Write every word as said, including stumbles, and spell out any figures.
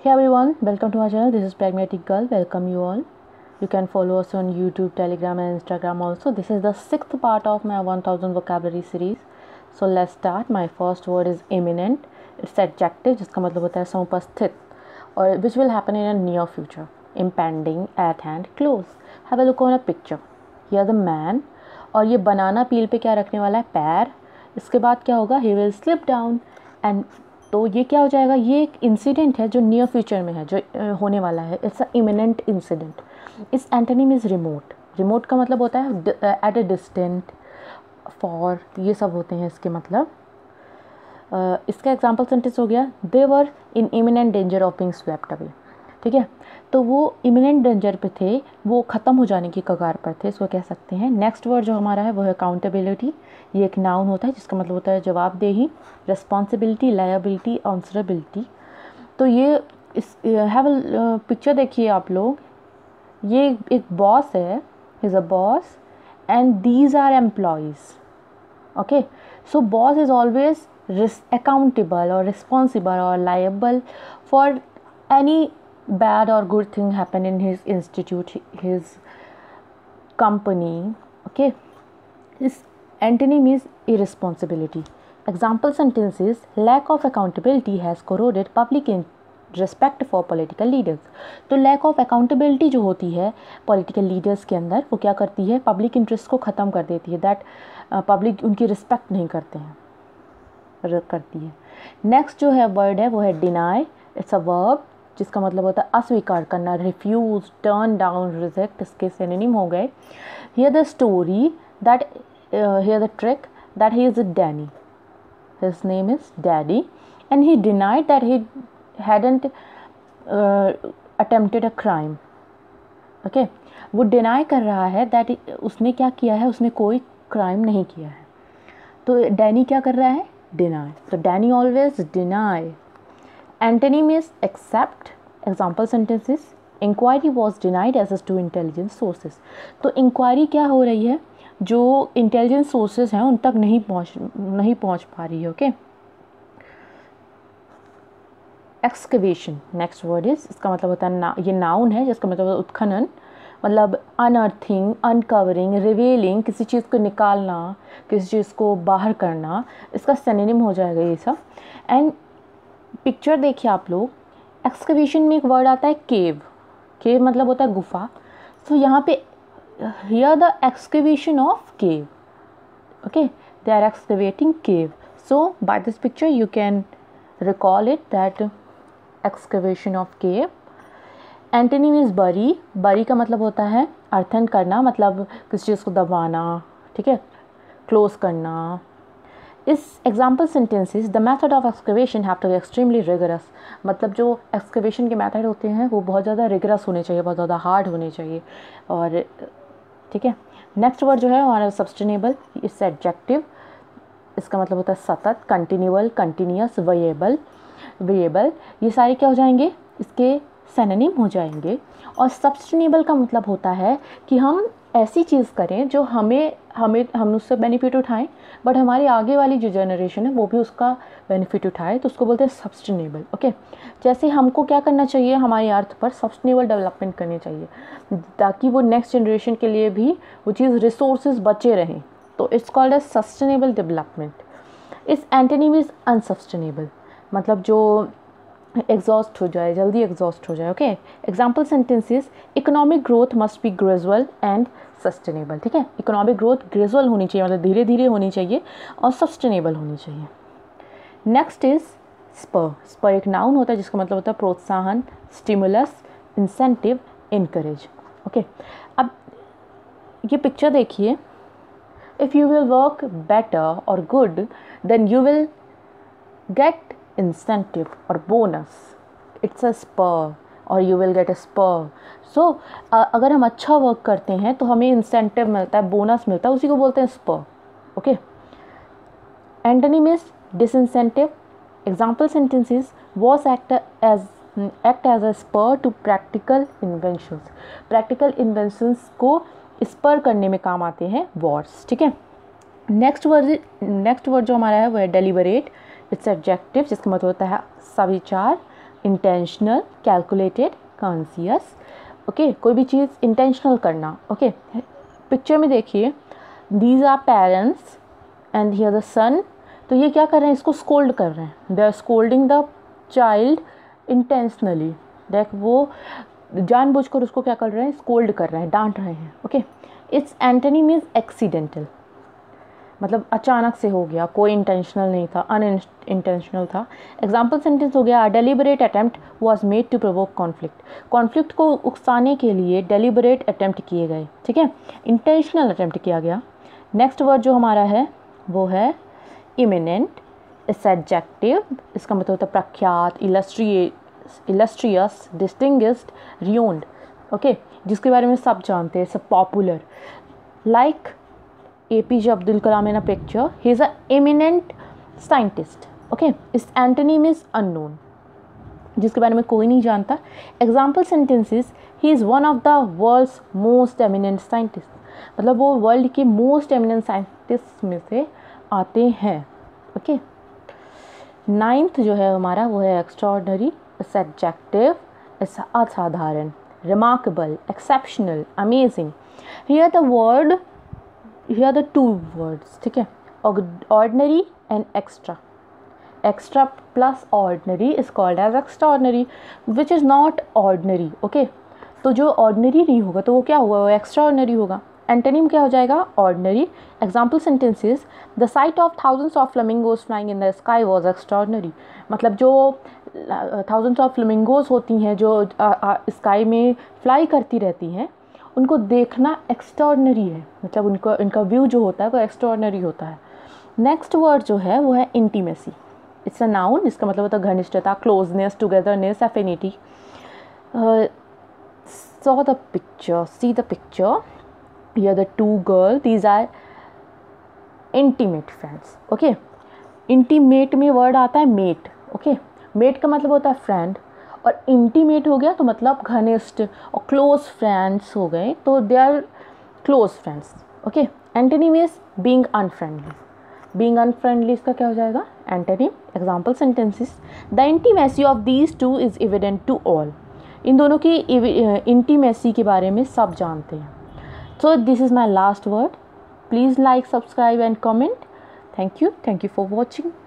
Hey everyone, welcome to my channel. This is Pragmatic Girl. Welcome you all. You can follow us on YouTube, Telegram and Instagram also. This is the sixth part of my one thousand vocabulary series. So let's start. My first word is imminent. It's adjective जिसका मतलब होता है समुपस्थित और which will happen in a near future. Impending, at hand, close. Have a look on a picture. Here the man और ये बनाना पील पे क्या रखने वाला है, पैर. इसके बाद क्या होगा, he will slip down and तो ये क्या हो जाएगा, ये एक इंसिडेंट है जो नियर फ्यूचर में है, जो होने वाला है. It's a imminent incident. इस एंटोनिम इज़ रिमोट. रिमोट का मतलब होता है एट अ डिस्टेंट, फॉर, ये सब होते हैं इसके मतलब. uh, इसका एग्जांपल सेंटेंस हो गया, they were in imminent danger of being swept away. ठीक है, तो वो इमिनेंट डेंजर पे थे, वो ख़त्म हो जाने की कगार पर थे, इसको कह सकते हैं. नेक्स्ट वर्ड जो हमारा है वो है अकाउंटेबिलिटी. ये एक नाउन होता है जिसका मतलब होता है जवाबदेही, रिस्पॉन्सिबिलिटी, लायबिलिटी, आंसरेबिलिटी. तो ये इस हैव पिक्चर देखिए आप लोग. ये एक बॉस है, is a boss and these are employees. Okay, so boss is always accountable और रिस्पॉन्सिबल और liable for any bad or good thing happen in his institute, his company. Okay, his antonym is irresponsibility. Example sentences: lack of accountability has corroded public in respect for political leaders. तो lack of accountability जो होती है political leaders के अंदर, वो क्या करती है, public interest को ख़त्म कर देती है. that uh, public उनकी respect नहीं करते हैं, रद्द करती है. next जो है word है वो है deny. it's a verb जिसका मतलब होता है अस्वीकार करना, रिफ्यूज, टर्न डाउन, रिजेक्ट. इसके सिनोनिम हो गए. Here the story that here the trick that he is a Danny. His name is Daddy and he denied that he hadn't attempted a crime. Okay, वो deny कर रहा है that उसने क्या किया है, उसने कोई क्राइम नहीं किया है. तो डैनी क्या कर रहा है, डिनाई. तो Danny always deny. Antonym is accept. Example sentences: inquiry was denied access to intelligence sources. तो inquiry क्या हो रही है, जो intelligence sources हैं उन तक नहीं पहुँच नहीं पहुँच पा रही है. Okay, excavation next word is, इसका मतलब होता है ना, ये noun है जिसका मतलब है उत्खनन, मतलब unearthing, uncovering, revealing, किसी चीज़ को निकालना, किसी चीज़ को बाहर करना. इसका synonym हो जाएगा ये सब. एंड पिक्चर देखिए आप लोग. एक्सकवेशन में एक वर्ड आता है केव. केव मतलब होता है गुफा. तो यहाँ पे here the excavation of cave. Okay, they are excavating cave. So by this picture you can recall it that excavation of cave. Antonym is bury. Bury का मतलब होता है अर्थन करना, मतलब किसी चीज़ को दबाना. ठीक है, क्लोज करना. इस example sentences the method of excavation have to be extremely rigorous. मतलब जो एक्सकवेशन के मेथड होते हैं वो बहुत ज़्यादा रिगरस होने चाहिए, बहुत ज़्यादा हार्ड होने चाहिए. और ठीक है, नेक्स्ट वर्ड जो है हमारा सस्टेनेबल. It's adjective. इसका मतलब होता है सतत, कंटिन्यूअल, कंटिन्यूअस, वेएबल. वेएबल ये सारे क्या हो जाएंगे, इसके सिनोनिम हो जाएंगे. और सस्टेनेबल का मतलब होता है कि हम ऐसी चीज़ करें जो हमें हमें हम उससे बेनिफिट उठाएं, बट हमारी आगे वाली जो जनरेशन है वो भी उसका बेनिफिट उठाए, तो उसको बोलते हैं सस्टेनेबल. ओके, जैसे हमको क्या करना चाहिए, हमारी अर्थ पर सस्टेनेबल डेवलपमेंट करनी चाहिए ताकि वो नेक्स्ट जनरेशन के लिए भी वो चीज़ रिसोर्सेज बचे रहें. तो it's called as sustainable development. इस एंटोनिम इज अनसस्टेनेबल, मतलब जो एग्जॉस्ट हो जाए, जल्दी एग्जॉस्ट हो जाए. Okay, example sentences: economic growth must be gradual and sustainable. ठीक है, इकोनॉमिक ग्रोथ ग्रेजुअल होनी चाहिए, मतलब धीरे धीरे होनी चाहिए, और सस्टेनेबल होनी चाहिए. Next is spur. स्पर एक नाउन होता है जिसका मतलब होता है प्रोत्साहन, स्टिमुलस, इंसेंटिव, इनकरेज. ओके, अब ये पिक्चर देखिए. If you will work better और good then you will get incentive or bonus. it's a spur or you will get a spur. so uh, अगर हम अच्छा वर्क करते हैं तो हमें इंसेंटिव मिलता है, बोनस मिलता है, उसी को बोलते हैं spur. Okay, antonym is disincentive. Example sentences: wars act as act as a spur to practical inventions. Practical inventions को स्पर करने में काम आते हैं वॉर्स. ठीक है, नेक्स्ट वर्ड नेक्स्ट वर्ड जो हमारा है वो है डेलिबरेट. इट्स एडजेक्टिव जिसका मतलब होता है सविचार, इंटेंशनल, कैलकुलेटेड, कॉन्शियस। ओके, कोई भी चीज़ इंटेंशनल करना। Okay okay? पिक्चर में देखिए, these are parents and here the son. तो ये क्या कर रहे हैं, इसको स्कोल्ड कर रहे हैं। They are scolding the child intentionally. देख वो जानबूझकर उसको क्या कर रहे हैं, स्कोल्ड कर रहे हैं, डांट रहे हैं। Okay, it's antonym means accidental, मतलब अचानक से हो गया, कोई इंटेंशनल नहीं था, अनइंटेंशनल था। एग्जाम्पल सेंटेंस हो गया, deliberate attempt was made to provoke conflict. Conflict को उकसाने के लिए डेलिबरेट अटेम्प्ट किए गए। ठीक है, इंटेंशनल अटेम्प्ट किया गया। नेक्स्ट वर्ड जो हमारा है वो है इमिनेंट। इट्स एडजेक्टिव, इसका मतलब होता है प्रख्यात, इलस्ट्रियस, डिस्टिंग्विश्ड, रियोन्ड। ओके, जिसके बारे में सब जानते हैं, सब popular. Like A P J Abdul Kalam in a picture, he is an eminent scientist. Okay, his antonym is unknown, जिसके बारे में कोई नहीं जानता। Example sentences, he is one of the world's most eminent scientists, मतलब वो world के most eminent scientists में से आते हैं। ओके, नाइन्थ जो है हमारा वो है extraordinary, इट्स adjective, इट्स असाधारण, remarkable, exceptional, amazing. Here the word Here are the two words, ठीक है, ordinary and extra. Extra plus ordinary is called as extraordinary, which is not ordinary. Okay, तो जो ordinary नहीं होगा तो वो क्या होगा, वो extraordinary होगा। Antonym क्या हो जाएगा, ordinary. Example sentences, the sight of thousands of flamingos flying in the sky was extraordinary. मतलब जो thousands of flamingos होती हैं जो स्काई में फ्लाई करती रहती हैं, उनको देखना एक्स्ट्राऑर्डिनरी है, मतलब उनको इनका व्यू जो होता है वो एक्स्ट्राऑर्डिनरी होता है। नेक्स्ट वर्ड जो है वो है इंटीमेसी। इट्स अ नाउन, जिसका मतलब होता है घनिष्ठता, closeness, togetherness, affinity. Saw the picture, see the picture, here the two girl, these are intimate friends. Okay, intimate में वर्ड आता है मेट। ओके, मेट का मतलब होता है फ्रेंड, और इंटीमेट हो गया तो मतलब घनिष्ठ, और क्लोज फ्रेंड्स हो गए तो they are close friends. Okay, antonym is being unfriendly. Being unfriendly इसका क्या हो जाएगा, antonym. Example sentences, the intimacy of these two is evident to all. इन दोनों की इंटीमेसी के बारे में सब जानते हैं। So this is my last word. Please like, subscribe and comment. Thank you, thank you for watching.